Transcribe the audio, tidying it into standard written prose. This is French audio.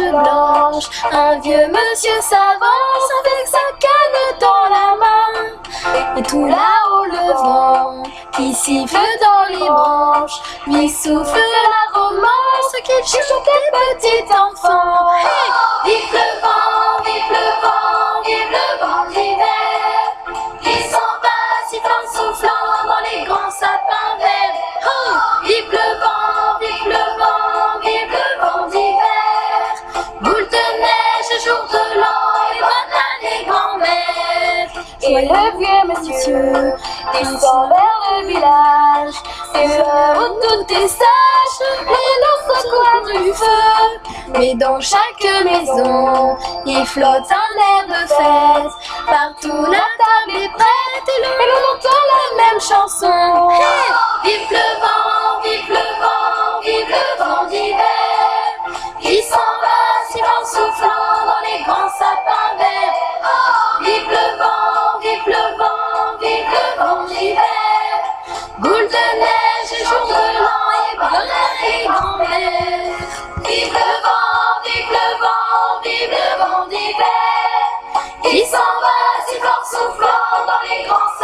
blanche. Un vieux monsieur s'avance avec sa canne dans la main. Et tout là-haut le vent qui siffle dans les branches lui souffle la romance qu'il chuchotait petit enfant. Hey! Vive le vent, vive le vent, vive le vent d'hiver, qui s'en va sifflant, soufflant dans les grands sapins verts. Oh! Vive le vent, vive le vent, vive le vent d'hiver, boule de neige, jour de l'an et bonne année grand-mère. Et le vieux monsieur descend vers le village, et là où tout est sage, et l'eau secoue du feu. Mais dans chaque maison, il flotte un air de fête. Partout la table est prête et l'on entend la même chanson. Hey! Vive le vent, vive le vent, vive le vent d'hiver, qui s'en va sifflant, soufflant dans les grands sapins verts. Oh! Vive le vent, vive le vent, vive le vent d'hiver, boule de neige et jour de l'an et bonne année grand-mère. Vive le vent, vive le vent, vive le vent d'hiver, qui s'en va sifflant, soufflant dans les grands